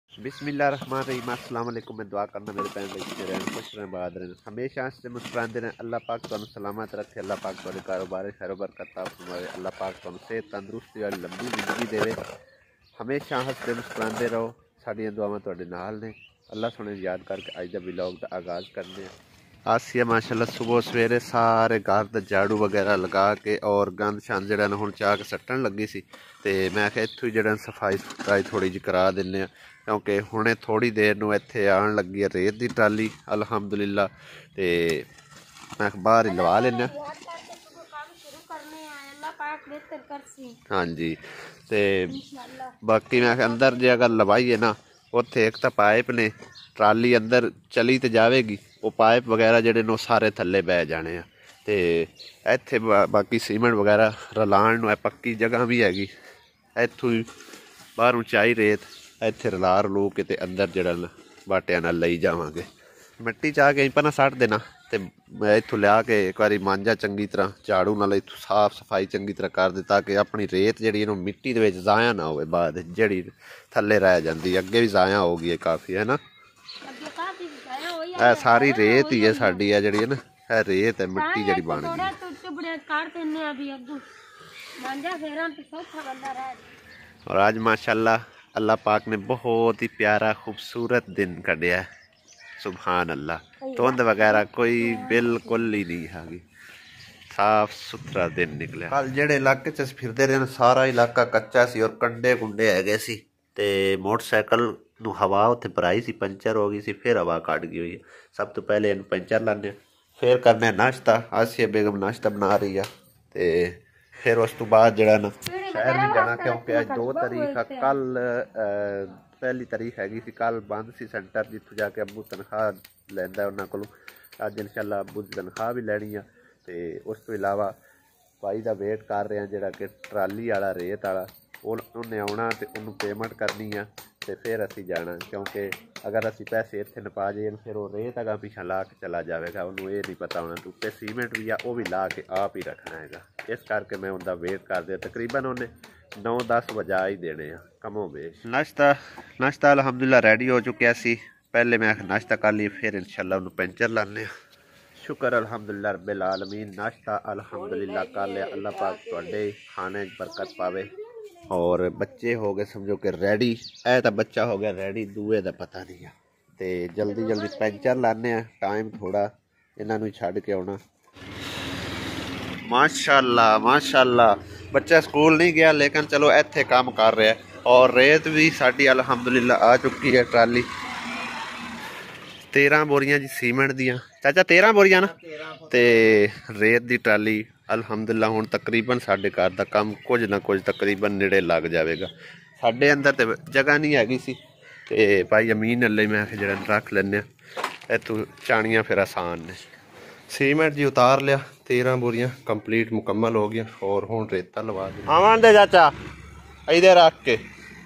बिस्मिल्लाहिर्रहमानिर्रहीम। अस्सलाम वालेकुम। मैं दुआ करना मेरे भैन भाई रहन खुश रहें बाद रहें हमेशा हंसते मुस्कुराते रहें। अल्लाह पाक तुहानू सलामत रखे। अल्लाह पाक तुहाडे कारोबार खैर बरकत फरमावे। अल्लाह पाक तुहानू सेहत तंदुरुस्ती वाली लंबी जिंदगी देवे। हमेशा हंसते मुस्कुराते रहो। साडियां दुआवां तुहाडे नाल ने। अल्लाह सोने याद करके अज दा व्लॉग दा आगाज़ करने हैं। आसिया माशाल्लाह सुबह सवेरे सारे घर का झाड़ू वगैरह लगा के और गंद छंद जड़ा हुण चाह के सट्टन लगी सी ते मैं आख्या इत्थों ही जड़ा सफाई सुथराई थोड़ी जी करा दिन्ने क्योंकि हुणे थोड़ी देर नूं इत्थे आन लगी है रेत दी ट्राली अलहमदुलिल्लाह ते मैं बाहर ही लवा लेना। हाँ जी ते बाकी मैं अंदर जे अगर लवाइए ना उत्थे एक तो पाइप ने ट्राली अंदर चली तो जाएगी वो पाइप वगैरह जेडे ने सारे थले बह जाने आ ते इत्थे बाकी सीमेंट वगैरह रलाण नूं पक्की जगह भी हैगी। इत्थों बाहर उचाई रेत इत्थे रला रलू के ते अंदर जड़ा बाटिया नाल लई जावांगे। मिट्टी चाह के पर सट देना ते मैं इत्थों लिया के एक बार मांझा चंगी तरह झाड़ू नाल इत्थों साफ सफाई चंगी तरह कर दी ताकि अपनी रेत जी मिट्टी दे विच ज़ाया ना होवे बाद जी थले रह जाती अगे भी ज़ाया हो गई है काफ़ी है ना। है सारी रेत ही है साडी है जी ना है रेत है मिट्टी जी बन गई। और आज माशाल्लाह अल्लाह पाक ने बहुत ही प्यारा खूबसूरत दिन कढ़िया। सुभान अल्लाह धुंध वगैरह कोई बिल्कुल ही नहीं हैगी साफ सुथरा दिन निकलिया। कल जेड़े इलाके च फिरदे रहे सारा इलाका कच्चा सी और कंडे कुंडे हैगे सी ते मोटरसाइकिल नूं हवा उत्थे भराई सी पंचर हो गई सी फिर हवा कट गई हुई है। सब तो पहले इन्हूं पंचर लाने फिर करने नाश्ता। आसिया बेगम नाश्ता बना रही है ते फिर उस तो बाद जड़ा ना शहर भी जाना क्योंकि अज 2 तारीख कल पहली तारीख हैगी सी कल बंद सी सेंटर जितों जाके अबू तनख्वाह लैंदा उन्होंने को अज इंशाल्लाह अबू की तनख्वाह भी लैनी है तो उस तो इलावा भाई का वेट कर रहे हैं जोड़ा कि ट्राली वाला रेत वाला उन्हें आना तो उन्होंने पेमेंट करनी है तो फिर असी जाना क्योंकि अगर असी पैसे इतने नपा जाए फिर वो रेत अगर पिछा ला के चला जाएगा उन्होंने ये नहीं पता होना तो उत्ते सीमेंट भी आ वो भी ला के आप ही रखना है। इस करके मैं उनका वेट कर दिया तकरीबन उन्हें 9-10 बजा ही देने कमो बेश। नाश्ता अलहमदुलिल्लाह रेडी हो चुका सी। पहले मैं नाश्ता कर लिया फिर इंशाल्लाह उन्होंने पेंचर लाने। शुक्र अल्हम्दुलिल्लाह रब्बिल आलमीन नाश्ता अल्हम्दुलिल्लाह कर लिया। अल्लाह पाक तुहाडे खाने बरकत पावे। और बच्चे हो गए समझो कि रेडी ऐ तो बच्चा हो गया रेडी दूए का पता नहीं है तो जल्दी जल्दी पेंचर लाने टाइम थोड़ा इन्हों छड़ के आना। माशाल्लाह माशाल्लाह बच्चा स्कूल नहीं गया लेकिन चलो इत्थे काम कर रहा है और रेत भी साडी अल्हम्दुलिल्लाह आ चुकी है ट्राली 13 बोरियां जी सीमेंट दियां चाचा 13 बोरियां ना ते रेत दी ट्राली अल्हम्दुलिल्लाह हुण तकरीबन साडे घर दा काम कुछ ना कुछ तकरीबन नेड़े लग जाएगा। साडे अंदर तो जगह नहीं हैगी सी ते भाई अमीन अल्ले मैं जरा रख लैने इत्थों चाणियां फिर आसान ने। सीमेंट जी उतार लिया 13 बोरियां कंप्लीट मुकम्मल हो गया और हुण रेता लवा दी। आवन दे चाचा इधर रख के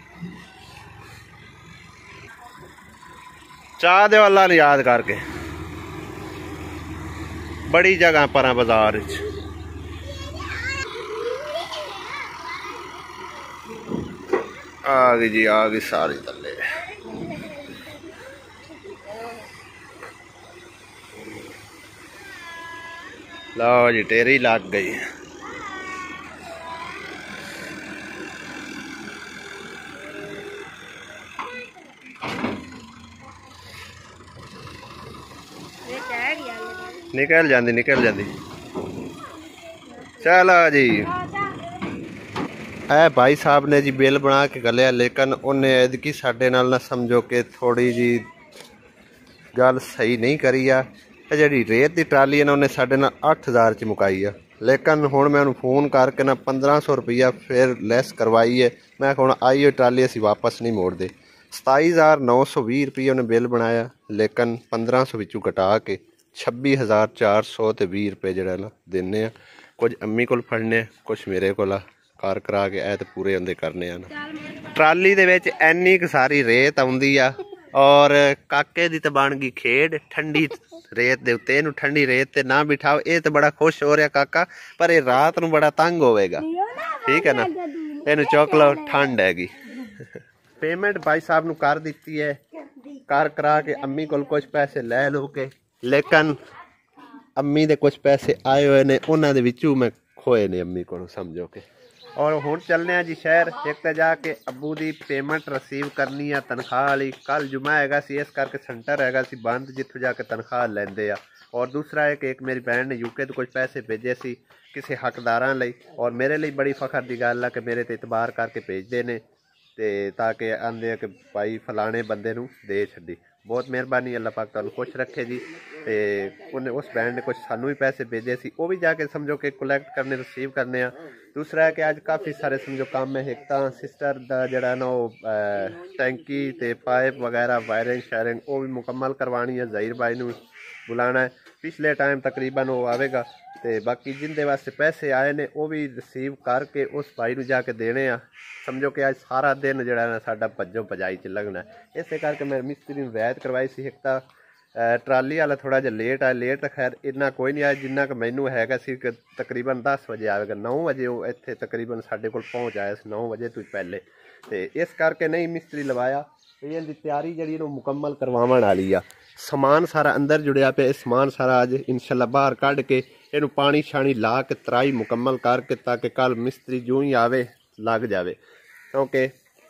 चाह दे अल्लाह ने याद करके बड़ी जगह पर बाजार आ गई जी आ गई सारी तले। लो जी टेरी लग गई। निकल जाती चलो जी। है भाई साहब ने जी बिल बना के गलिया लेकिन उन्हें एदकी साडे नाल ना समझो कि थोड़ी जी गल सही नहीं करी आ। जी रेत की ट्राली है ना उन्हें साडे नाल 8000 च मुकाई है लेकिन हुण मैं उन्हें फोन करके ना 1500 रुपया फिर लैस करवाई है। मैं हुण आई ट्राली असी वापस नहीं मोड़ते 27920 रुपये उन्हें बिल बनाया लेकिन 1500 विचों घटा के 26420 रुपये जरा ना देने कुछ अम्मी को फड़ने कुछ मेरे को कार करा के ऐ तो पूरे होंदे करने ना। ट्राली दे विच इन्नी क सारी रेत आउंदी आ और काके दी तो बन गई खेड ठंडी रेत दे उत्ते इहनूं ठंडी रेत ते ना बिठाओ ये तो बड़ा खुश हो रहा काका पर ये रात नूं बड़ा तंग होवेगा ठीक है ना इहनूं चुक लो ठंड हैगी। पेमेंट भाई साहब नू कर दी है, कर करा के अम्मी को कुछ पैसे लै लो के, लेकिन अम्मी दे कुछ पैसे आए हुए ने, उन्होंने विचू मैं खोए ने अम्मी को, समझो के। और हुण चलने जी शहर, एक तो जाके अब्बू की पेमेंट रिसीव करनी है तनख्वाह वाली। कल जुमा हैगा सी, इस करके सेंटर हैगा सी बंद जिथों जाके तनख्वाह लेंदे आ। और दूसरा है कि एक मेरी भैन ने यूके तो कुछ पैसे भेजे सी किसी हकदारां लई, और मेरे लिए बड़ी फखर की गल है कि मेरे ते इतबार करके भेजते ने, ते ताकि आंदे कि भाई फलाने बंदे नूं दे छड्डी। बहुत मेहरबानी, अल्लाह पाक तुहानूं खुश रखे जी। ते उन्हें उस भैन ने कुछ सानू भी पैसे भेजे सी, वो भी जाके समझो कि कलैक्ट करने रिसीव करने आ। दूसरा है कि अज काफ़ी सारे समझो काम है, एक तो सिस्टर का जड़ा ना वो टैंकी ते पाइप वगैरह वायरिंग शायरिंग वो भी मुकम्मल करवानी है। ज़हीर भाई नूं बुलाना है, पिछले टाइम तकरीबन वो आवेगा। तो बाकी जिंदे वास्ते पैसे आए ने वो भी रिसीव करके उस भाई नूं जाके देने आ। समझो कि अज सारा दिन जड़ा ना साडा भज्जो भजाई च लगना। इस करके मैं मिस्त्री नूं रियायत करवाई सी। एक तो ट्राली वाला थोड़ा जिहा लेट आया, लेट तो खैर इन्ना कोई नहीं आया जिन्ना कि मैनू हैगा सी कि तकरीबन 10 बजे आएगा। 9 बजे वो इत्थे तकरीबन साडे कोल पहुँच आया 9 बजे तो पहले। तो इस करके नहीं मिस्त्री लवाया। इहदी तैयारी जी मुकम्मल करवावन वाली आ। समान सारा अंदर जुड़िया पे, समान सारा अज इंशाल्लाह बाहर कढ़ के इनू पानी शानी ला के तराई मुकम्मल करके, ताकि कल मिस्त्री जो ही आवे लग जाए। क्योंकि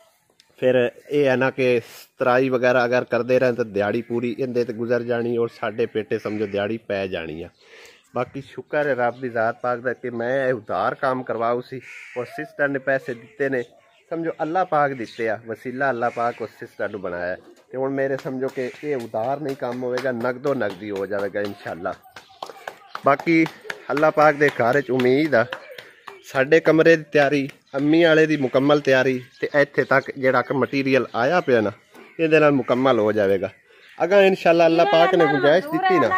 फिर ये है ना कि तराई वगैरह अगर करते रहें तो दिहाड़ी पूरी इंदे ते गुजर जानी, और साडे पेटे समझो दिहाड़ी पै जानी है। बाकी शुक्र है रब की ज़ात पाक दा कि मैं उधार काम करवाऊ सी, और सिस्टर ने पैसे दिते ने, समझो अल्लाह पाक दिते आ, वसीला अल्लाह पाक उस सिस्टर नूं बनाया। तो हुण मेरे समझो कि ये उधार नहीं काम होएगा, नगदो नगदी हो जाएगा इंशाअल्लाह। बाकी अल्लाह पाक दे घर च उम्मीद आ साडे कमरे की तैयारी, अम्मी वाले की मुकम्मल तैयारी, तो इत्थे तक जिहड़ा मटीरियल आया पिया ना इहदे नाल मुकम्मल हो जाएगा। अगर इंशाअल्लाह अल्लाह पाक ने गुंजाइश दी ना,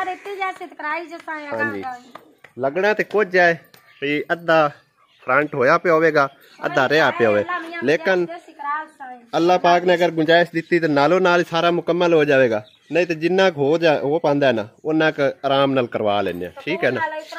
हाँ जी, लगना तो कुछ जाए भी अद्धा फ्रंट होया पे होगा, अद्धा रहा पे होवे, लेकिन अल्लाह पाक ने अगर गुंजाइश दी तो नालों नाल सारा मुकम्मल हो जाएगा। नहीं तो जिन्ना हो पाता है ना उन्ना आराम नाल करवा लेने। ठीक है ना।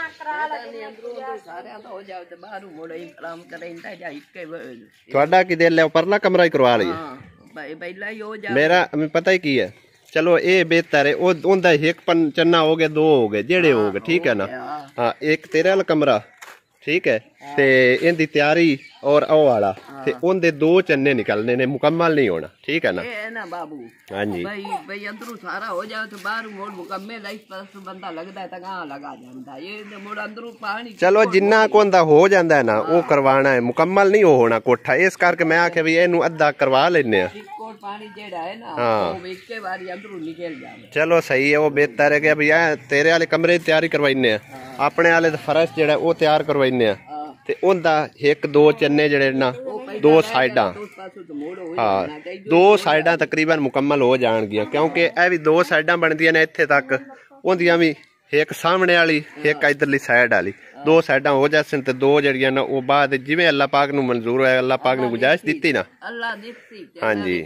थोड़ा कि दिल है परला कमरा ही करवा लीजिए। मेरा पता ही की है, चलो ये बेहतर है। उनका एक चन्ना हो गया, 2 हो गए जेड़े हो गए। ठीक है ना। हाँ, एक तेरे वाला कमरा ठीक है, ते इनकी तैयारी और ओ वाला ते उनके 2 चन्ने निकलने ने, मुकम्मल नहीं होना। ठीक है ना बाबू। हाँ जी, भाई अंदरू सारा हो जाए तो बाहर मोड़ मुकम्मल इस पास बंदा लगदा है तगा लगा जांदा, ये मोड़ अंदरू पानी चलो जिन्ना को अंदा हो जांदा है ना वो करवाना है, मुकम्मल नहीं होना कोठा। इस करके मैं आखे भी इनू अद्धा करवा लेने आ। पानी जेड़ा है ना वो एक बारी अंदरू निकल जाए। चलो सही है, वो बेहतर है कि भैया तेरे वाले कमरे की तैयारी करवाइने आ, अपने वाले फर्श जेड़ा वो तैयार करवाइने आ, ते उनदा 1-2 चन्ने जेड़े ना 2 साइडा, हाँ 2 साइडा तकरीबन मुकम्मल हो जाएंगियां। क्योंकि यह भी 2 साइडा बनदियां ने इत्थे तक, उन्दियां भी एक सामने वाली एक इधरली साइड वाली, 2 साइडा हो जासन ते 2 जड़ियां ना वो बाद जिवें अल्लाह पाक नूं मंजूर है, अल्लाह पाक ने गुंजाइश दी ना। हाँ जी,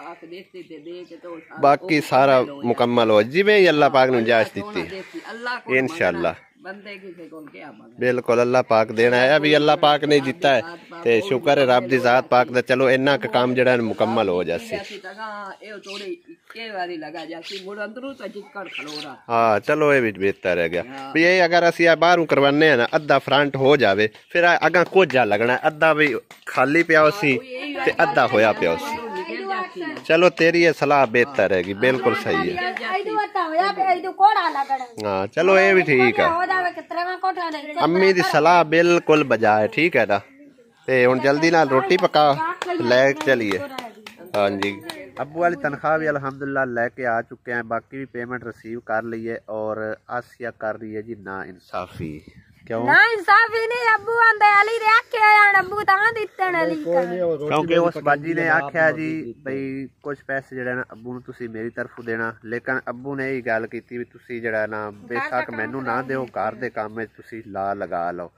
बाकी सारा मुकम्मल हो जिवें ही अल्लाह पाक ने गुंजाइश दी इंशाअल्लाह। बिल्कुल अल्लाह पाक देना है, अभी अल्लाह पाक ने दिता है ते शुक्र है रब दी ज़ात पाक दा। चलो इन्ना का काम जड़ा मुकम्मल हो जासी। हाँ चलो ये भी बेहतर है गया भी। ये अगर असी बाहरों करवाने हैं ना अद्धा फ्रंट हो जावे, फिर अगा कुछ जा लगना, अद्धा भी खाली पिया उसी ते अद्धा होया पिया उसी। चलो तेरी ये सलाह बेहतर हैगी, बिल्कुल सही है। हाँ चलो ये भी ठीक है, अम्मी दी सलाह बिल्कुल बजा है। ठीक है ना। ते हुण जल्दी नाल रोटी पका ले चलिए। हाँ जी, अब्बू वाली तनख्वाह भी अल्हम्दुलिल्लाह लेके आ चुके हैं, बाकी भी पेमेंट रिसीव कर ली है। और आसिया कर रही है जी ना इंसाफी। क्यों ना इंसाफी नहीं? अब्बू आंदे अली दे आखे आन अब्बू तां दित्ते ने अली, क्योंकि उस बाजी ने आख्या जी भाई कुछ पैसे जड़े ना अब्बू नूं तुसी मेरी तरफों देना, लेकिन अब्बू ने यही गल कीती भी तुसी जड़ा ना बेशक मैनू ना दिओ, घर दे काम में तुसी ला लगा लो।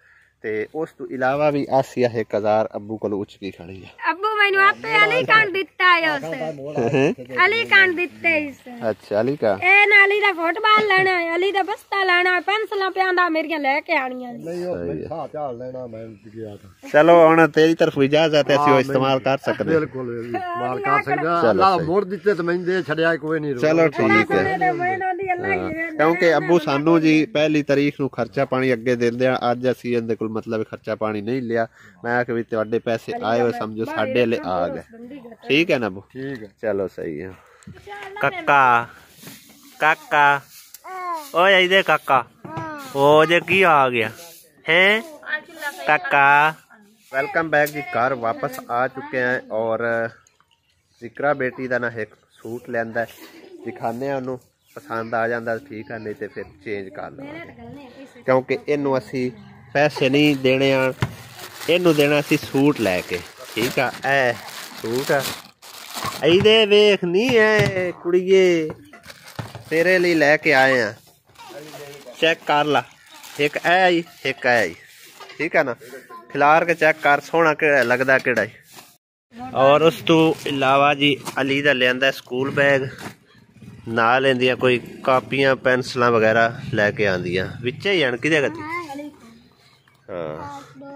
ते उस तो इलावा भी आसिया 1000 अब्बू को उचकी खड़ी है। अब्बू मैंने आपे अली कान दिता है उसे अली कान दिते इस अच्छा अली का ए नाली दा फुटबॉल लेना है अली दा बस्ता लेना है पेंसिलां प्यांदा मेरियां लेके आनियां नहीं ओ खा चाल लेना मैं गया था। चलो हुन तेरी तरफ इजाजत है ਅਸੀਂ इस्तेमाल कर सकते बिल्कुल इस्तेमाल कर सकदा अल्लाह मोड़ दिते ते मैं दे छड़या कोई नहीं। चलो ठीक है क्योंकि अब्बू सानू जी पहली तारीख ਨੂੰ ਖਰਚਾ ਪਾਣੀ ਅੱਗੇ ਦਿੰਦੇ ਆ ਅੱਜ ਅਸੀਂ ਇਹਦੇ ਕੋਲ मतलब खर्चा पानी नहीं लिया मैं कि भी ਤੁਹਾਡੇ पैसे आए हो समझो साडे ले आ गए ठीक है ना अब्बू ठीक है चलो सही है। काका काका ओए इधर काका ओ जे की आ गया हैं काका। वेलकम बैक जी घर वापस आ चुके हैं और जिक्रा बेटी का ना एक सूट लेंदा दिखाने उन्होंने पसंद आ जाता ठीक है नहीं तो फिर चेंज कर लवांगे क्योंकि इनू असी पैसे नहीं देने इनू देना असी सूट लैके ठीक है ए सूट इहदे वेख नहीं है कुड़िए तेरे लिए लैके आए हैं चेक कर ला एक है आई एक है आई ठीक है ना खिलार के चेक कर सोहना केड़ा लगदा केड़ा और उस तो इलावा जी अली दा लियांदा स्कूल बैग ना लेंदियां कोई कापियां पेंसिलां वगैरह लैके आंदियां विच ही अण किदे गति हाँ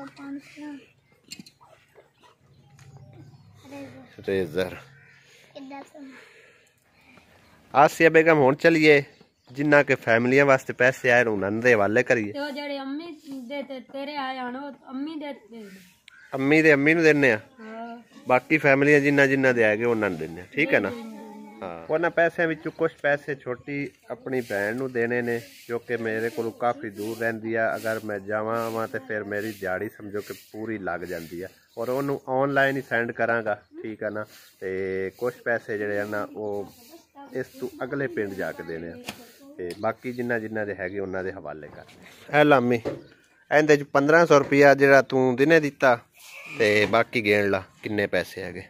रेजर आसिया बेगम हुण चलिए जिन्ना के फैमिलियां वास्ते पैसे आए उन्हां दे हवाले करिए ते जेड़े अम्मी दे ते तेरे आए हन अम्मी दे अम्मी नूं देने आ बाकी फैमिलियां जिन्ना जिन्ना दे आएगे उन्हां नूं देने ठीक है ना हाँ उन्हां पैसों विचों कुछ पैसे छोटी अपनी भैन नूं देने ने जो कि मेरे को काफ़ी दूर रहिंदी है अगर मैं जावां तो फिर मेरी दिहाड़ी समझो कि पूरी लग जाती है और उन्होंने ऑनलाइन ही सेंड करांगा ठीक है ना तो कुछ पैसे जिहड़े ना वो इस तू अगले पिंड जाके देने ते बाकी जिन्ना जिन्ना दे हैगे उन्हां दे हवाले कर है लामी इहदे च 1500 रुपया जिहड़ा तू दिने दिता ते बाकी गेण ला किन्ने पैसे हैगे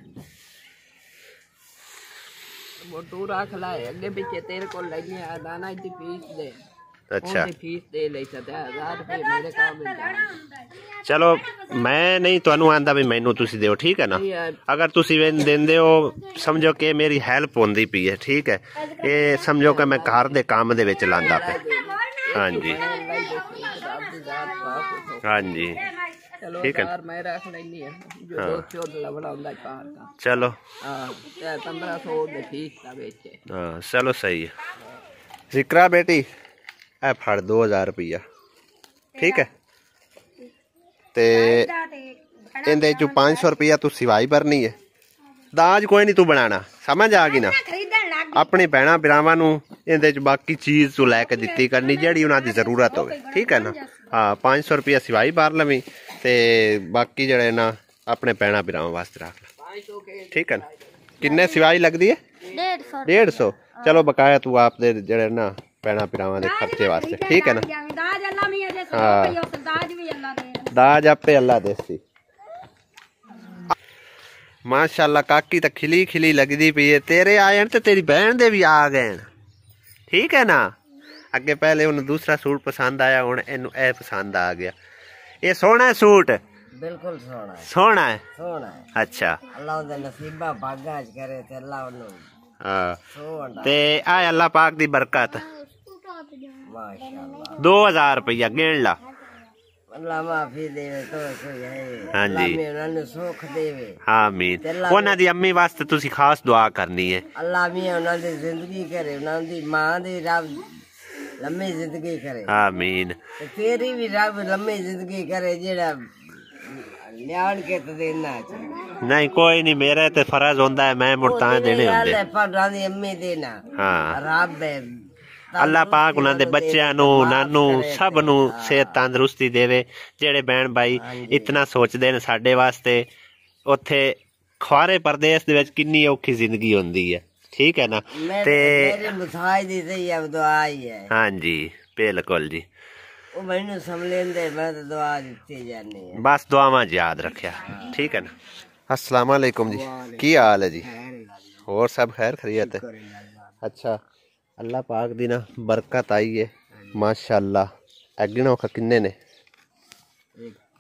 वो तू रख लाए अगे पीछे तेरे को लगी दाना की फीस दे अच्छा फीस दे ले सकता 1000 रुपए मेरे काम में चलो मैं नहीं तुहानू आंदा भी मैनू तुसी दिओ ठीक है ना अगर तुसी देंदे हो समझो कि मेरी हेल्प होंदी पई है ठीक है ये समझो कि मैं घर दे काम दे विच लांदा पे हाँ जी हाँ जी ठीक है मैं रख लेनी है जो 2 लवड़ा हुंदा कार का चलो हां 1500 दे फीस दा बेचे हां चलो सही है जिक्रा बेटी ए फड़ 2000 रुपया ठीक है ते इहदे चों 500 रुपया तू सिवाई भरनी है दाज कोई नहीं तू बनाना समझ आ गई ना अपनी भैणा भरावां नूं इहदे च बाकी चीज़ तू लैके दित्ती करनी जिहड़ी उन्हां दी जरूरत होवे ठीक है ना हाँ 500 रुपया सिवाई भर लवीं ते बाकी जड़े ना अपने भैणा भरावां वास्ते रख ला ठीक है ना किन्ने सिवाई लगदी है 150 चलो बकाया तू आप दे जड़े ना भैणा भरावां दे खर्चे वास्ते ठीक है ना हाँ दाज आपे अल्लाह देसी माशाल्लाह काकी तो खिली खिली लगदी पई है तेरे आए तो तेरी बहन दे भी आ गए ठीक है ना अगे पहले उन्हें दूसरा सूट पसंद आया हुण इनू ए पसंद आ गया ये सोहना है सूट बिल्कुल सोहना है सोहना है अच्छा अल्लाह दे नसीबा भागा च करे ते अल्लाह उन्नू हां ते आ अल्लाह पाक दी बरकत माशाअल्लाह 2000 रुपया गिन ला अल्लाह माफी देवे तो कोई है हां जी अल्लाह उन्हें सुख देवे आमीन उन्हां दी अम्मी वास्ते तुसी खास दुआ करनी है अल्लाह मियां उन्हां दी जिंदगी करे उन्हां दी मां दी रब लम्मी जिंदगी करे आमीन तेरी भी रब लम्मी जिंदगी करे जेड़ा लियान के तो देना नहीं कोई नहीं मेरे ते फर्ज होंदा है मैं मुर्ता देने होंदे पर दी अम्मी देना हां रब अल्लाह पाक उन्हां दे बच्चियां नू नानू सब नू सेहत तंदरुस्ती देवे जेड़े बहन भाई इतना सोचदे ने साडे वास्ते उत्थे ख्वारे परदेस दे विच किन्नी औखी जिंदगी होंदी है ठीक है ना ते मेरे मुसाई दी सही अब दुआ ही है हां जी बिल्कुल जी ओ मैनू समलेंदे मैं तो दुआ दित्ती जानी है बस दुआवां याद रखिया ठीक है ना अस्सलाम वालेकुम जी की हाल है जी और सब खैर खैरियत है अच्छा अल्लाह पाक दी ना बरकत आई है माशाअल्लाह अगणों का किन्ने ने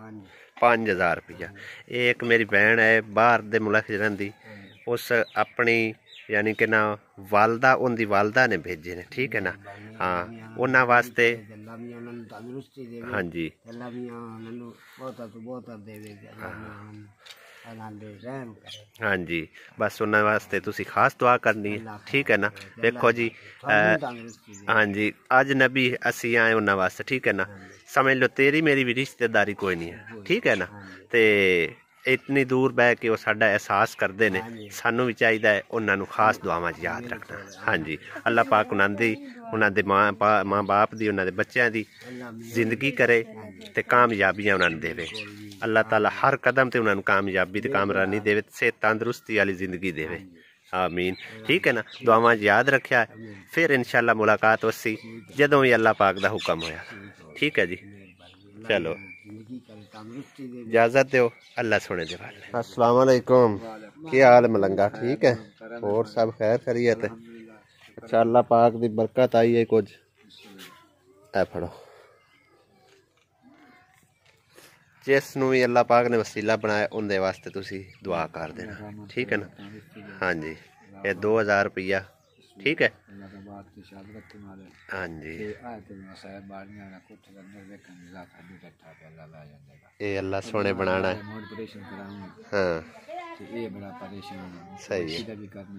5000 रुपया। एक मेरी भैन है बाहर दे मुल्क च रहिंदी, उस अपनी यानी कि ना वालदा उनकी वालदा ने भेजे ने, ठीक है ना। हाँ उन्होंने वास्ते हाँ जी हाँ जी बस उन्होंने वास्ते तुसी खास दुआ करनी है, ठीक है ना। देखो जी हाँ जी अज नबी असी आए उन्होंने वास्ते, ठीक है ना। समझ लो तेरी मेरी भी रिश्तेदारी कोई नहीं है, ठीक है ना। ते इतनी दूर बह के वो साडा एहसास करते हैं, सानू भी चाहिए है उन्होंने खास दुआवां याद रखना। हाँ जी अल्लाह पाक उन्होंने माँ बाप की उन्होंने बच्चों की जिंदगी करे ते कामयाबियां उन्होंने देवे। अल्लाह ताला हर कदम ते उन्होंने कामयाबी ते कामरानी देवे, सेहत तंदुरुस्ती वाली जिंदगी देवे। आमीन, ठीक है ना। दुआवां याद रखा फिर इंशाअल्लाह मुलाकात होसी जदों भी अल्लाह पाक दा हुक्म होया, ठीक है जी। चलो इजाजत दो, अल्लाह सुने दे वाले। अस्सलाम वालेकुम, क्या हाल मलंगा, ठीक है और सब खैर खैरियत है। अच्छा अल्लाह पाक दी बरकत आई है कुछ ऐ फड़ो, जिस नूं भी अल्लाह पाक ने वसीला बनाया उनके वास्ते तुसी दुआ कर देना, ठीक है ना। हाँ जी ये 2000 रुपया, ठीक है हाँ जी। ये अल्लाह सोने बनाना है, हाँ सही है।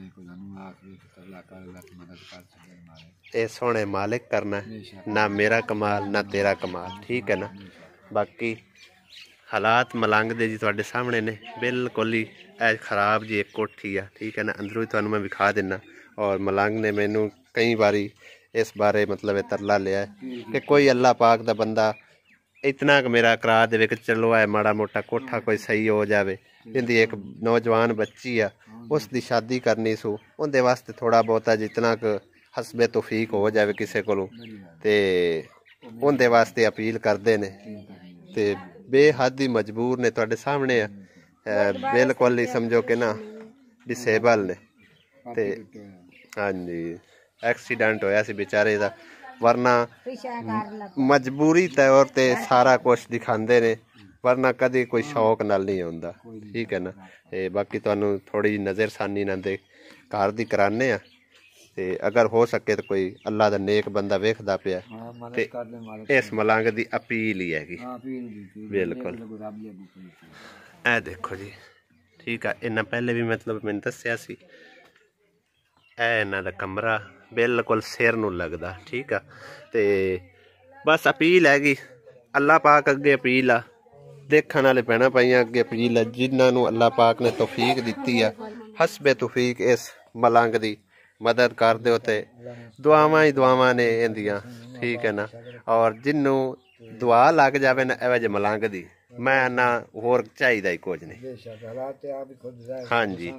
ये सोने मालिक करना है, ना मेरा कमाल ना तेरा कमाल, ठीक है ना। बाकी हालात मलंग दे जी तुहाडे सामने ने, बिल्कुल ही खराब जी एक कोठी है, ठीक है ना। अंदरों ही तुहानू मैं विखा देना। और मलंग ने मैनू कई बारी इस बारे मतलब तरला लिया है कि कोई अल्लाह पाक दा बंदा इतना मेरा करा दे कि चलो है माड़ा मोटा कोठा कोई सही हो जाए। इनकी एक नौजवान बच्ची आ उसकी शादी करनी सू, उनके वास्ते थोड़ा बहुता जितना क हसबे तौफीक हो जाए किसी को, उनके वास्ते अपील करते हैं। तो बेहद ही मजबूर ने, तुहाडे सामने बिल्कुल ही समझो कि ना डिसेबल ने। ते हाँ जी एक्सीडेंट होया सी बेचारे दा, वरना मजबूरी तौर ते सारा कुछ दिखाते ने, वरना कभी कोई शौक नाल नहीं आउंदा, ठीक है ना। बाकी तुहानू थोड़ी नज़रसानी ना दे घर दी कराने आ, ते अगर हो सके तो कोई अल्लाह दा नेक बंदा वेखदा पिया ते इस मलंग दी अपील ही हैगी बिल्कुल। ए देखो जी, ठीक है इन्ना पहले भी मतलब मैंने दस्सिया सी, इन्हां दा कमरा बिल्कुल सिर नूं लगदा, ठीक है। ते बस अपील हैगी अल्लाह पाक अगे अपील आ, देखण वाले भैणां भाईयां अगे अपील है, जिन्हां अल्लाह पाक ने तौफीक दित्ती है हसबे तौफीक इस मलंग दी मदद कर दो, ते दुआवां ही दुआवां ने इंदियां, ठीक है ना। और जिन्नू दुआ लग जाए ना एवं जे मलंग दी, मैं ना होर चाहिदा ही कुछ नहीं। हाँ जी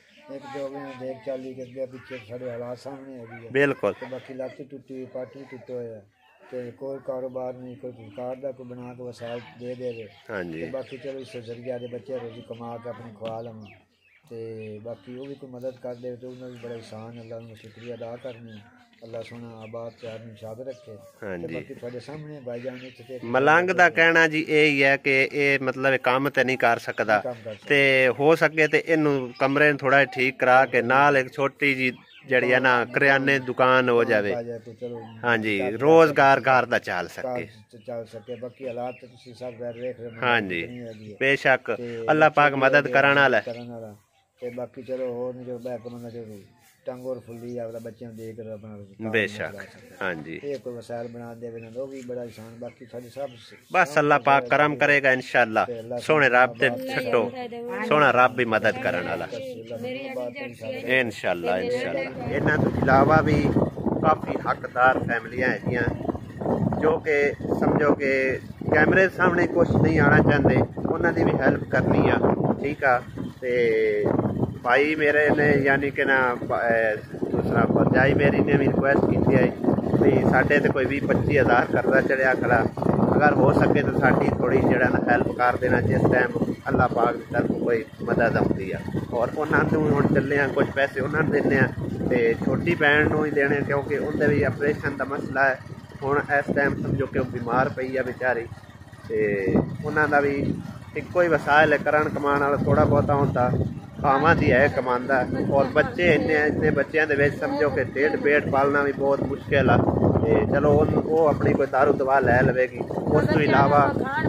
बिल्कुल बाकी लत्त टुटी पाटी टुटे हुए कोई कारोबार नहीं, कोई कार का कोई बना के वसायल दे दे। हाँ जी बाकी चलो इस जरिया दे बच्चे रोजी कमा के अपने खुआ लव, तो बाकी वो भी कोई मदद कर दे तो उन्हें भी बड़ा एहसान, अल्लाह उन्हें शुक्रिया अदा करनी, अल्लाह सोना आबाद चार शाद रखे। हाँ जी बाकी थोड़े सामने भाईजान मलंग दा कहना जी यही है कि ये मतलब काम तो नहीं कर सकता, ते हो सके तो इनू कमरे थोड़ा ठीक करा के नाल एक छोटी जी जड़ी है ना करियाने दुकान हो जाए, हाँ जी रोजगार घर दा चल सके। बाकी हालात सब देख रहे, हाँ जी बेशक अल्लाह पाक मदद करने वाला है। बाकी चलो होर जो बैक बंदा जो टंग और फुल्ली आवला बच्चों देख कर अपना बेशक हाँ जी ये कोई वसायल बना दे ना वो भी बड़ा इंसान। बाकी सारे सब बस अल्लाह पाक करम करेगा इंशाअल्लाह, सोने रब ते छटो, सोना रब भी मदद करने वाला इंशाअल्लाह। इंशाअल्लाह इन्हां तो इलावा भी काफ़ी हकदार फैमिलियां हैगियां जो कि समझो कि कैमरे सामने कुछ नहीं आना चाहते, उन्होंने भी हेल्प करनी आ, ठीक है। तो भाई मेरे ने यानी कि ना दूसरा भरजाई मेरी ने भी रिक्वेस्ट की है भी साढ़े तो कोई 20-25 हज़ार करदा चढ़िया खड़ा, अगर हो सके तो साड़ी थोड़ी जरा ना हेल्प कर देना जिस टाइम अल्लाह पाक की तरफ कोई मदद आती है। और उन्होंने हम चले हैं कुछ पैसे उन्होंने देने, तो छोटी भैन ही देने क्योंकि उनके भी ऑपरेशन का मसला है। हुण इस टाइम समझो कि बीमार पई है बेचारी, ਤੇ ਉਹਨਾਂ ਦਾ ਵੀ ਇੱਕੋ ਹੀ ਵਸਾਇਲ ਹੈ, ਕਰਨ ਕਮਾਉਣ ਵਾਲਾ ਥੋੜਾ ਬਹੁਤਾ ਹੁੰਦਾ, ਭਾਵਾਂ ਦੀ ਹੈ ਕਮਾਉਂਦਾ। ਔਰ ਬੱਚੇ ਇੰਨੇ ਬੱਚਿਆਂ ਦੇ ਵਿੱਚ ਸਮਝੋ ਕਿ ਢਿੱਡ ਪੇਟ ਪਾਲਣਾ ਵੀ ਬਹੁਤ ਮੁਸ਼ਕਿਲ ਆ। ਤੇ ਚਲੋ ਉਹ ਆਪਣੀ ਕੋਈ ਦਾਰੂ ਦਵਾ ਲੈ ਲਵੇਗੀ। ਉਸ ਤੋਂ ਇਲਾਵਾ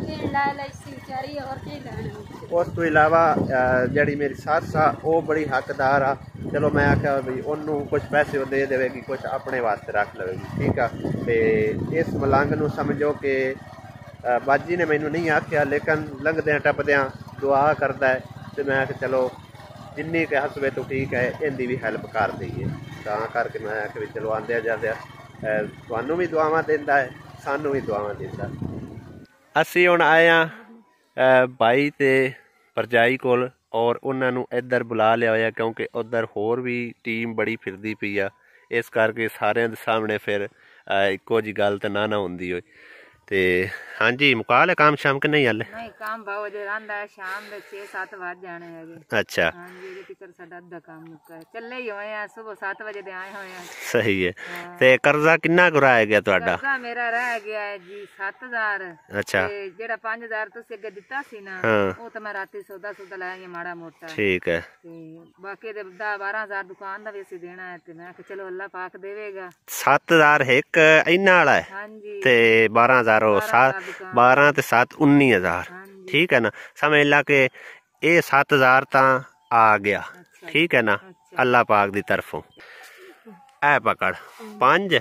ਜਿਹੜੀ ਮੇਰੀ ਸੱਸ ਆ ਉਹ ਬੜੀ ਹੱਕਦਾਰ ਆ। ਚਲੋ मैं आख्या भी ਉਹਨੂੰ कुछ पैसे दे देगी, कुछ अपने वास्ते रख लवेगी, ठीक है। तो इस मलंग नूं समझो कि बाजी ने मैनू नहीं आख्या, लेकिन लंघद्या टपद्या दुआ करता है। तो मैं आख्या चलो जिन्नी के हसबे तो ठीक है, इनकी भी हैल्प कर दईए। तां करके मैं आख्या भी चलो आंदे जांदे तुहानू भी दुआवां दिंदा है, सानू भी दुआवां दिंदा। असीं हुण आए हां भाई ते भरजाई कोल और उन्होंने इधर बुला लिया होया, क्योंकि उधर होर भी टीम बड़ी फिरदी पई आ। इस करके सारे सामने फिर इक्को जी गल तो ना होंदी होए। ते हाँ जी, मुका ले काम शाम के नहीं? हाले नहीं, काम भाव जे रंदा है, शाम दे 6-7 बज जाने है। अच्छा, हां जी, ये तिकर साडा अद्धा काम मुक्का है। चले ही होए हैं, सुबह 7 बजे दे आए होए हैं। सही है। ते कर्जा कितना कराया गया तुहाडा? कर्जा मेरा रह गया है जी 7000। अच्छा, ते जेड़ा 5000 तुसी अगे दिता सी ना, वो तो मैं राती सौदा लाया माड़ा मोटा। ठीक है। ते बाकी दे 10-12000 दुकान दा भी असी देना है। ते मैं कि चलो अल्लाह पाक देवेगा। 7000 एक इन्ना वाला है। हां जी, ते 12000 12 ते 7 19,000। ठीक है ना, समझ ला के ये 7000 ता आ गया। ठीक है ना, अल्लाह पाक दी तरफों। ऐ पकड़ 5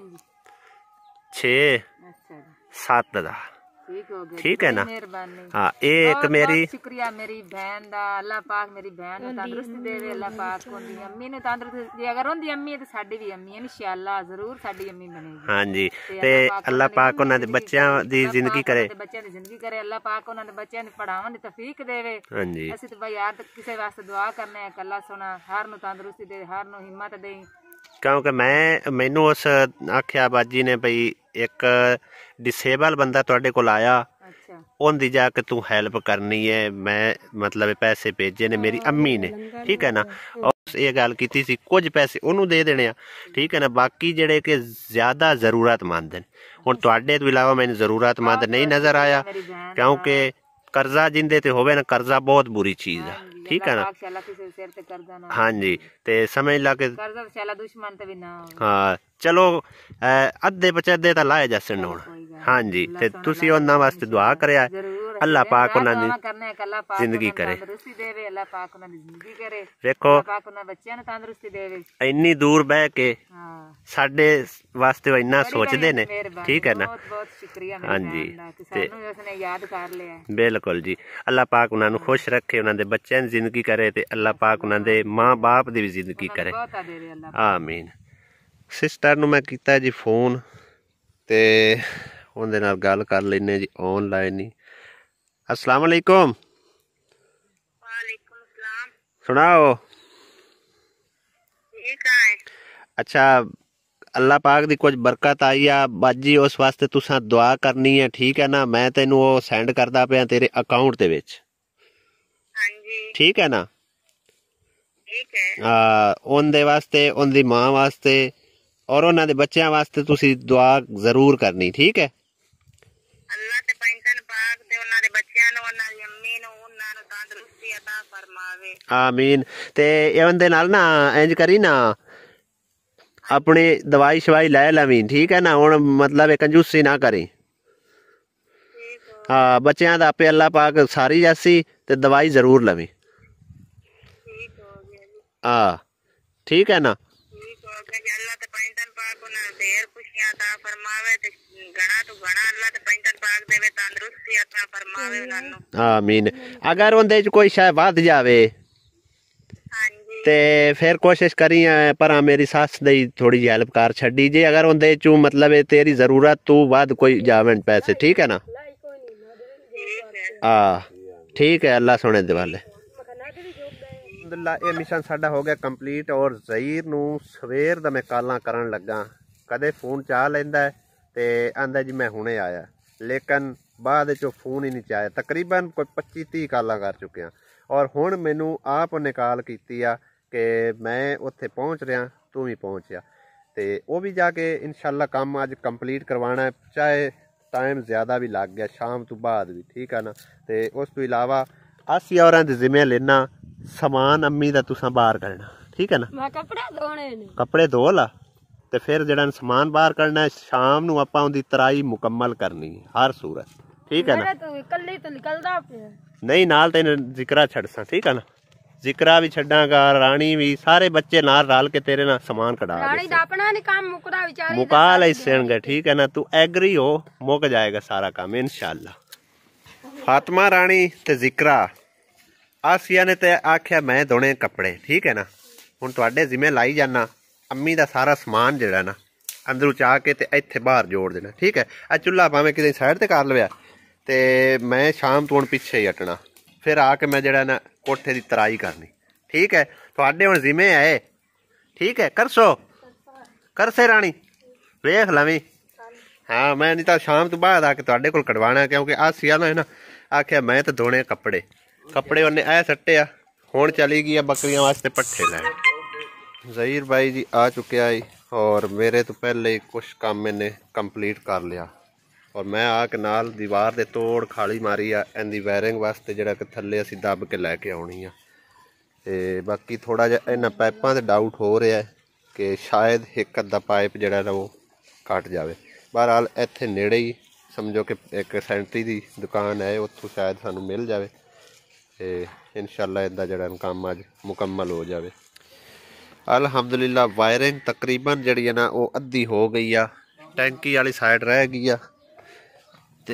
6 7,000। ठीक है ना। हाँ, एक मेरी शुक्रिया मेरी बहन दा, अल्लाह पाक मेरी बहन नूं तंदुरुस्ती देवे। अल्लाह पाक उंदी अम्मी नूं तंदुरुस्ती, अगर उंदी अम्मी है तो साडी भी अम्मी है, इंशाअल्लाह जरूर साडी अम्मी बनेगी। हाँ जी, ते अल्लाह पाक उन्हां दे बच्चों दी जिंदगी करे, बच्चों दी जिंदगी करे। अल्लाह पाक उन्हां दे बच्चों नूं पढ़ावन दी तौफीक देवे। हाँ जी, असीं ते भाई यार किसे वास्ते दुआ करने हैं कि अल्लाह सोना हर नूं तंदुरुस्ती दे, हर नूं हिम्मत दे। क्योंकि मैनू उस आख्या बाजी ने भई एक डिसेबल बंदा तुहाडे कोल आया, उनकी जाके तू हैल्प करनी है। मैं मतलब पैसे भेजे ने मेरी अम्मी ने। ठीक है ना, और ये गल की सी कुछ पैसे उन्होंने दे देने आ। ठीक है ना, बाकी जेड़े कि ज्यादा जरूरतमंद हैं। हुण तुहाडे तो इलावा मैंने जरूरतमंद नहीं नजर आया, क्योंकि कर्जा जिंदे ते होवे ना, कर्जा बहुत बुरी चीज है। ठीक है ना। हाँ जी, ते समझ ला के हाँ चलो अद्धे पचदे तो लाए जासन हुण। हाँ जी, ते तुसी उन्हां वास्ते दुआ करया, अल्लाह पाक उन्हां दी जिंदगी करे। देखो इन्नी दूर बह के साडे वास्ते इन्ना सोचदे ने। ठीक है ना। हाँ जी, बिल्कुल जी, अल्लाह पाक उन्हां नूं खुश रखे, उन्हां दे बच्चें दी जिंदगी करे, ते अल्लाह पाक उन्हां दे मां बाप दी भी जिंदगी करे। आमीन। सिस्टर नूं मैं कीता जी फोन, ते उनदे नाल गल कर लेने जी ऑनलाइन ही। अस्सलाम वालेकुम। सुनाओ। अच्छा, अल्लाह पाक दी कुछ बरकत आई आ बाजी, उस वास्ते तुसां दुआ करनी है। ठीक है ना, मैं तेनू वो सेंड करदा पिया तेरे अकाउंट दे विच। ठीक है ना। उनदे वास्ते, उनदी मां वास्ते और उन्हां दे बच्चों वास्ते तुसी दुआ जरूर करनी। ठीक है। अल्लाह ते पैंतन पाक ते उन्हां दे बच्चों नूं, उन्हां दी अम्मी नूं, उन्हां नूं तंदुरुस्ती अता फरमावे। आमीन। ते इहदे नाल ना इंज करी ना, अपनी दवाई शवाई लै लवीं। ठीक है ना, हुण मतलब कंजूसी ना करी। हाँ, बच्चों दा आपे अल्लाह पाक सारी जासी, ते दवाई जरूर लवीं। हाँ, ठीक है ना। आमीन। अगर उनदे च कोई शायद वध जावे ते फिर कोशिश करी पर मेरी सस दी थोड़ी जी हेल्प कर छड़ी जे, अगर उनदे चू मतलब तेरी जरूरत तू वध कोई जावन पैसे। ठीक है ना। ठीक है, अल्लाह सुने दे वाले। ये मिशन साडा हो गया कंप्लीट, और ज़हीर नू सवेर दा मैं कालां करन लगा, कदे फोन चा लैंदा है ते आंदा जी मैं हुणे आया, लेकिन बाद चो फोन ही नहीं चाया। तकरीबन कोई 25-30 कालां कर चुके हैं, और हुण मैनू आप ने कॉल कीती आ कि मैं उत्थे पहुँच रहा, तू भी पहुँच जा। ते वो भी जाके इंशाल्लाह काम अज कंप्लीट करवाना है, चाहे टाइम ज़्यादा भी लग गया शाम तो बाद भी, ठीक है ना। तो उस तो इलावा असी औरां दे जिम्मे लेना समान अम्मी दा तुसां बाहर करना, ठीक है ना। मैं कपड़े धोने ने, कपड़े धो ला ते फिर जेड़ा समान बाहर करना है शाम नू आपां उहदी तराई मुकम्मल करनी है हर सूरत, ठीक है ना। मेरे तो कल्ली तो निकलदा पे नहीं नाल तेन जिक्रा छड़सा, ठीक है ना। जिक्रा भी छड़ांगा, रानी भी, सारे बच्चे नाल रल के तेरे ना समान कढ़ा रानी दा अपना नहीं काम मुकदा विचारी मुका ले सेणगे, ठीक है ना। तू एग्री हो मुक जाएगा सारा काम इंशाल्लाह। फातिमा रानी ते जिक्रा आसिया ने ते आख्या मैं धोने कपड़े, ठीक है ना। हुण तुहाडे जिम्मे लाई जाना अम्मी दा सारा समान जेड़ा ना अंदरों चाह के ते इत्थे बाहर जोड़ देना, ठीक है। आ चुल्हा भावें किते साइड ते कर लवेआ ते मैं शाम तो हुण पिछे ही हटना, फिर आके मैं जेड़ा ना कोठे दी तराई करनी, ठीक है। तुहाडे हुण जिम्मे है, ठीक है। करसो करसे रानी वेख लवी, हाँ मैं नहीं तो शाम तो बाद आके तुहाडे कोल कटवाना, क्योंकि आसिया ना है ना आख्या मैं तो धोने कपड़े, कपड़े उन्हें ऐ सट्टे आ। हुण चली गई बकरियां वास्ते पट्ठे लैन। ज़हीर भाई जी आ चुके आई और मेरे तो पहले ही कुछ काम मैंने कंप्लीट कर लिया और मैं आके नाल दीवार दे तोड़ खाली मारी आ इहदी वायरिंग वास्ते जेड़ा कि थल्ले असीं दब के लैके आउणी आ। ते बाकी थोड़ा जिहा इन्हां पाइपां ते डाउट हो रहा है कि शायद एक अद्धा पाइप जेड़ा ना वो कट जाए। बहरहाल इत्थे नेड़े ही समझो कि एक सैंटरी दी दुकान है, उत्थों शायद सानू मिल जाए ते इंशाअल्लाह इहदा जेड़ा काम अज मुकम्मल हो जाए। अल्हम्दुलिल्लाह वायरिंग तकरीबन जी है ना वो अद्धी हो गई आ, टैंकी वाली साइड रह गई आ ते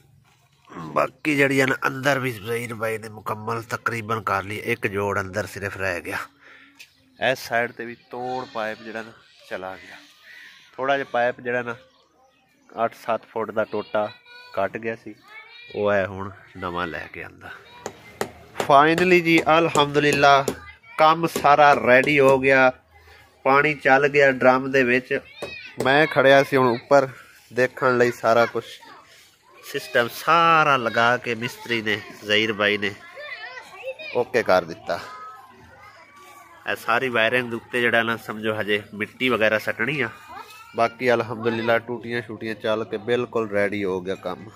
बाकी जी है ना अंदर भी ज़हीर भाई ने मुकम्मल तकरीबन कर ली, एक जोड़ अंदर सिर्फ रह गया। इस साइड ते भी तोड़ पाइप जड़ा ना चला गया, थोड़ा जिहा पाइप जड़ा ना 8-7 फुट का टोटा कट गया सी, वो है हुण नवां लैके आंदा। फाइनली जी अल्हम्दुलिल्लाह काम सारा रेडी हो गया, पानी चल गया ड्रम दे विच। मैं खड़िया सी हुण उपर देखण लई, सारा कुछ सिस्टम सारा लगा के मिस्त्री ने ज़हीर भाई ने ओके कर दिता। ए सारी वायरिंग दे उत्ते जड़ा ना समझो हजे मिट्टी वगैरह सटनी आ, बाकी अल्हम्दुलिल्लाह टूटियां शूटियां चल के बिल्कुल रेडी हो गया काम।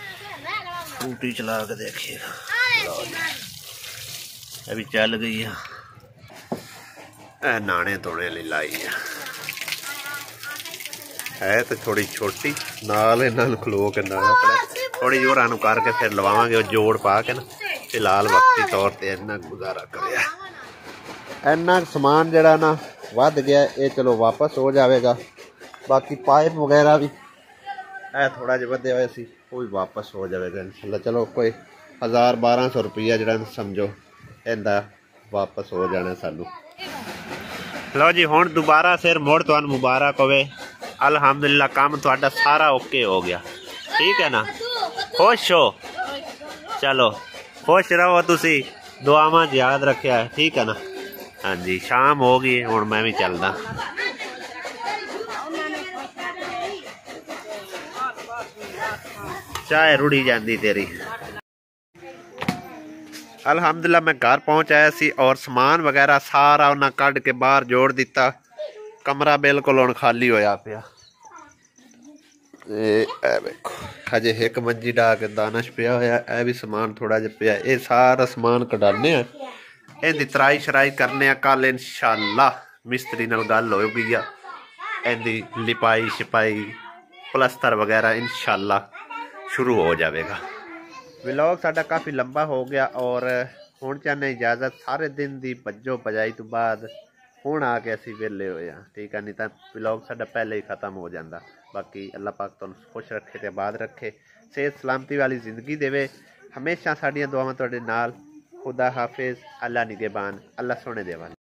टूटी चला के देखिएगा, अभी चल गई है, नाने धोने ली लाई है तो थोड़ी छोटी, नाल इन्हां खलो के नाना पड़ा थोड़ी जोरां नूं करके फिर लवावांगे जोड़ पा के ना। फिलहाल वक्ती तौर पर इन्ना गुजारा करिया, इन्ना समान जड़ा ना वध गया, ये चलो वापस हो जाएगा। बाकी पाइप वगैरह भी है थोड़ा जिहा वधे हुए सी, वो भी वापस हो जाएगा इंशाल्लाह। चलो कोई 1000-1200 रुपया जड़ा समझो इहदा वापस हो जाना सानू। लो जी हुण दोबारा फिर मुड़ तुहानू मुबारक होवे, अल्हम्दुलिल्लाह काम तुहाडा सारा ओके हो गया, ठीक है ना। खुश हो, चलो खुश रहो तुसी, दुआवां याद रखिया, ठीक है ना। हाँ जी शाम हो गई हुण मैं भी चलदा। चाय रुड़ी जाती तेरी। अल्हम्दुलिल्लाह मैं घर पहुँच आया सी और समान वगैरह सारा उन्हें कढ़ के बाहर जोड़ दिता, कमरा बिल्कुल हुण खाली होया पिया। देखो हजे एक मंजी डा के दानश पिया होया, ए भी समान थोड़ा जिहा पिया, ये सारा समान कढाने आ, इहदी तराई शराई करने आ। कल इंशाअल्लाह मिस्त्री नाल गल हो गई आ, इहदी लिपाई शिपाई प्लस्तर वगैरह इंशाअल्लाह शुरू हो जाएगा। व्लॉग साडा काफ़ी लंबा हो गया और हुण चाहने इजाज़त, सारे दिन दी भज्जो भजाई तो बाद हुण आके असीं वेले होए आ, ठीक है। नहीं तो व्लॉग साडा पहले ही खत्म हो जाता। बाकी अल्लाह पाक तुहानूं खुश रखे ते आबाद रखे, सेहत सलामती वाली जिंदगी देवे, हमेशा साडियां दुआवां तुहाडे नाल। खुदा हाफिज़, अल्लाह निगहबान, अल्लाह सोने देवा।